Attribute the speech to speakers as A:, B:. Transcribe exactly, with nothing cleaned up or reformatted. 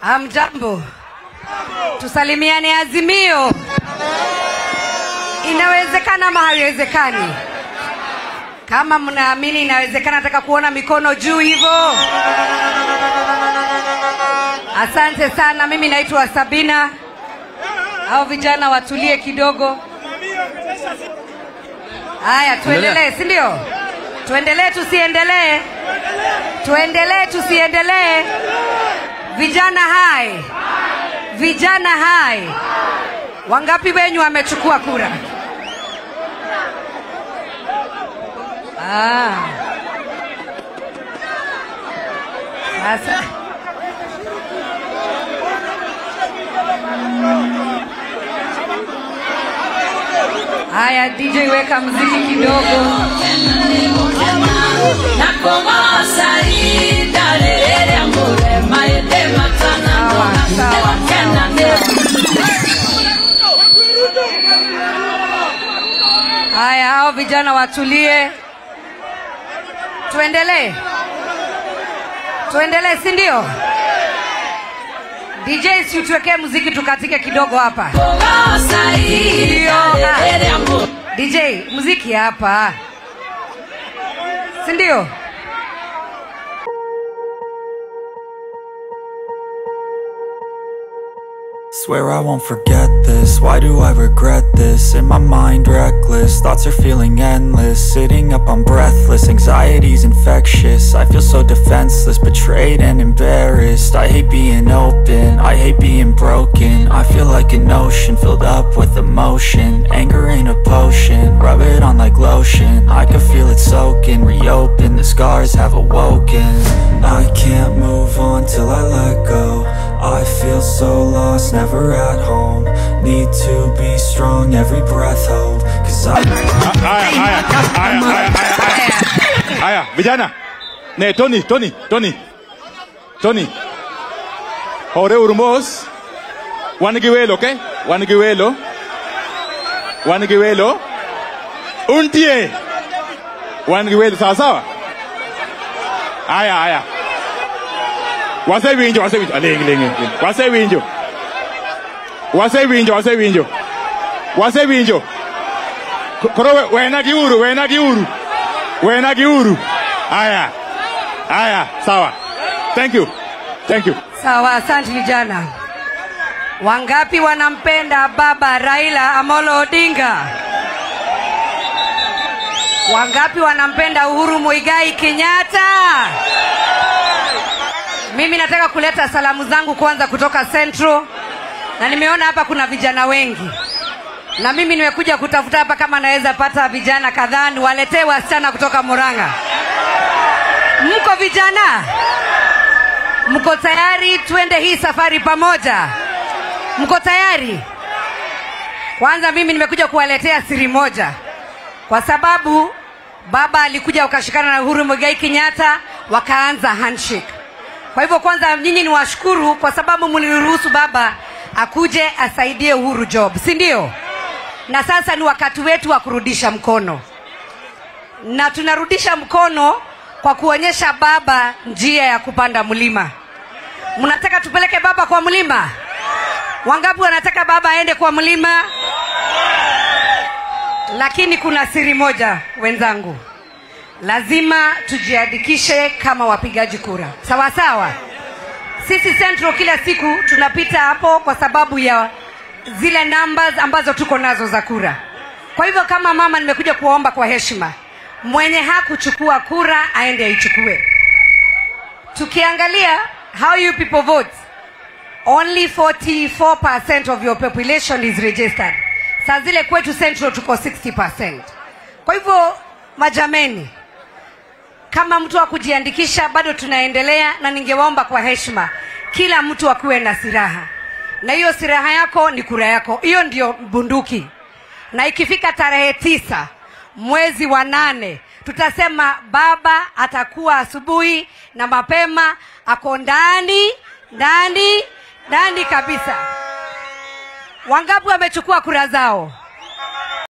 A: Hamjambo. Tusalimiane Azimio. Inawezekana ama haiwezekani? Kama mnaamini inawezekana, nataka kuona mikono juu hivyo. Asante sana. Mimi naitwa Sabina. Hao vijana watulie kidogo. Haya, tuendelee, si ndio? Tuendelee tusiendelee? Tuendelee tusiendelee? Vijana hai. Vijana hai. Wangapi wenyu wamechukua kura? Ah. Sasa haya, D J weka muziki kidogo. Haya, hao vijana watulie. Tuendelee. Tuendelee, si ndio? D J, si tuwekee muziki tukatike kidogo hapa. D J, muziki hapa. Si ndio?
B: Swear I won't forget this, why do I regret this? In my mind reckless, thoughts are feeling endless. Sitting up I'm breathless, anxiety's infectious. I feel so defenseless, betrayed and embarrassed. I hate being open, I hate being broken. I feel like an ocean filled up with emotion. Anger ain't a potion, rub it on like lotion. I can feel it soaking, reopen, the scars have awoken. I can't move on till I let go. I feel so lost, never at home. Need to be strong, every breath hold. Cause I...
C: Aya, aya, aya, aya, aya, aya, vijana. Ne, Tony, Tony, Tony. Tony. Hore urmos. Wanigiwelo, okay? Wanigiwelo. Wanigiwelo. Untie. Wanigiwelo, sawa sawa? Aya, aya. Wase winjo, wase winjo, alengi, lengi, wase winjo, wase winjo, wase winjo, wase winjo. Koro wena giuru, wena giuru, wena giuru. Aya, aya, sawa. Thank you, thank you.
A: Sawa, asante vijana. Wangapi wanampenda baba Raila Amolo Odinga? Wangapi wanampenda Uhuru Muigai Kenyatta? Mimi nataka kuleta salamu zangu kwanza kutoka Central. Na nimeona hapa kuna vijana wengi. Na mimi nimekuja kutafuta hapa kama naweza pata vijana kadhaa niwaletee wasichana kutoka Murang'a. Mko vijana? Mko tayari tuende hii safari pamoja? Mko tayari? Kwanza mimi nimekuja kuwaletea siri moja. Kwa sababu baba alikuja ukashikana na Uhuru Muigai Kenyatta wakaanza handshake. Kwa hivyo kwanza nyinyi ni washukuru kwa sababu mliruhusu baba akuje asaidie Uhuru job, si ndio? Na sasa ni wakati wetu wa kurudisha mkono. Na tunarudisha mkono kwa kuonyesha baba njia ya kupanda mlima. Mnataka tupeleke baba kwa mlima? Wangapi wanataka baba aende kwa mlima? Lakini kuna siri moja wenzangu. Lazima tujiandikishe kama wapigaji kura. Sawa sawa? Sisi Central kila siku tunapita hapo kwa sababu ya zile numbers ambazo tuko nazo za kura. Kwa hivyo kama mama nimekuja kuomba kwa heshima, mwenye hakuchukua kura aende aichukue. Tukiangalia how you people vote, only forty-four percent of your population is registered. Saa zile kwetu Central tuko sixty percent. Kwa hivyo majameni, kama mtu wa kujiandikisha bado tunaendelea, na ningewaomba kwa heshima kila mtu akuwe na silaha. Na hiyo silaha yako ni kura yako. Hiyo ndio bunduki. Na ikifika tarehe tisa mwezi wa nane tutasema baba atakuwa asubuhi na mapema ako ndani ndani ndani kabisa. Wangapi wamechukua kura zao?